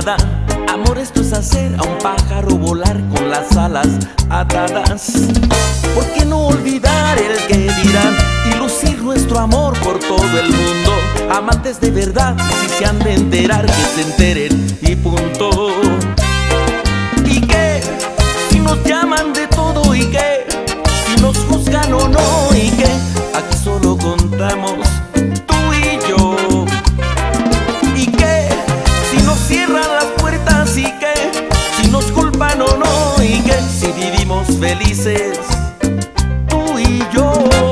nada. Amor, esto es hacer a un pájaro volar con las alas atadas. ¿Por qué no olvidar el que dirán y lucir nuestro amor por todo el mundo? Amantes de verdad, si se han de enterar, que se enteren y punto. ¿Y qué? Si nos llaman de todo, ¿y qué? Si nos juzgan o no, ¿y qué? Aquí solo contamos tú y yo. ¿Y qué? Si nos cierran las puertas, ¿y qué? Si nos culpan o no, ¿y qué? Si vivimos felices tú y yo.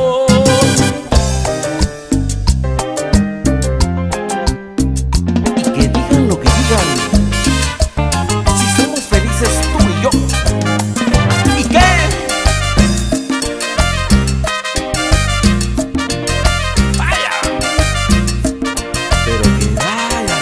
Y que digan lo que digan, si somos felices tú y yo. ¿Y qué? Vaya, pero que vaya.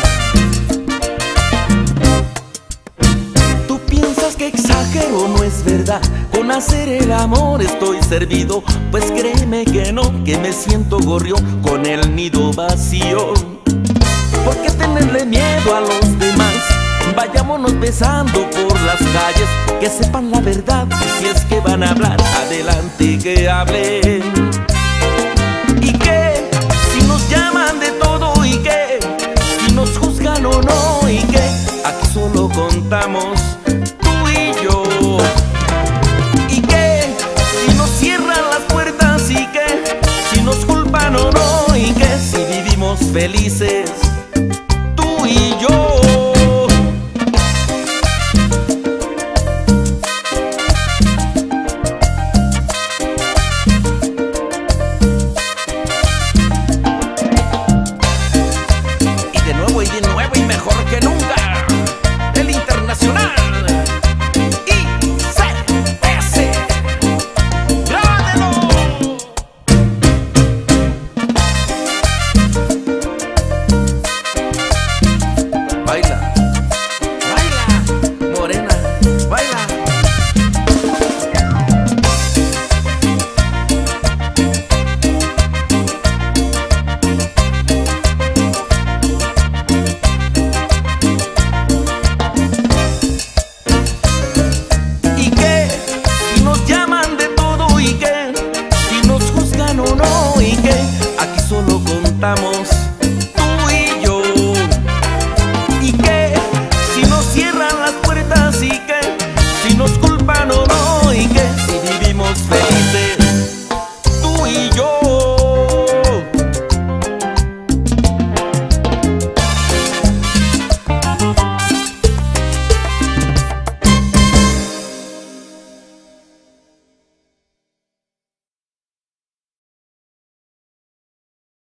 Tú piensas que exagero, no es verdad. Con hacer el amor estoy servido. Pues créeme que no, que me siento gorrión con el nido vacío. ¿Por qué tenerle miedo a los demás? Vayámonos besando por las calles, que sepan la verdad. Y si es que van a hablar, adelante que hablen. ¿Y qué? Si nos llaman de todo, ¿y qué? Si nos juzgan o no, ¿y qué? Aquí solo contamos tú y yo. ¿Y qué? Si nos cierran las puertas, ¿y qué? Si nos culpan o no, ¿y qué? Si vivimos felices tú y yo. Y de nuevo y mejor que nunca, el internacional ICS. ¡Grábenlo! Baila, baila, morena, baila. ¿Y qué? Si nos llaman de todo, ¿y qué? Si nos juzgan o no, ¿y qué? Aquí solo contamos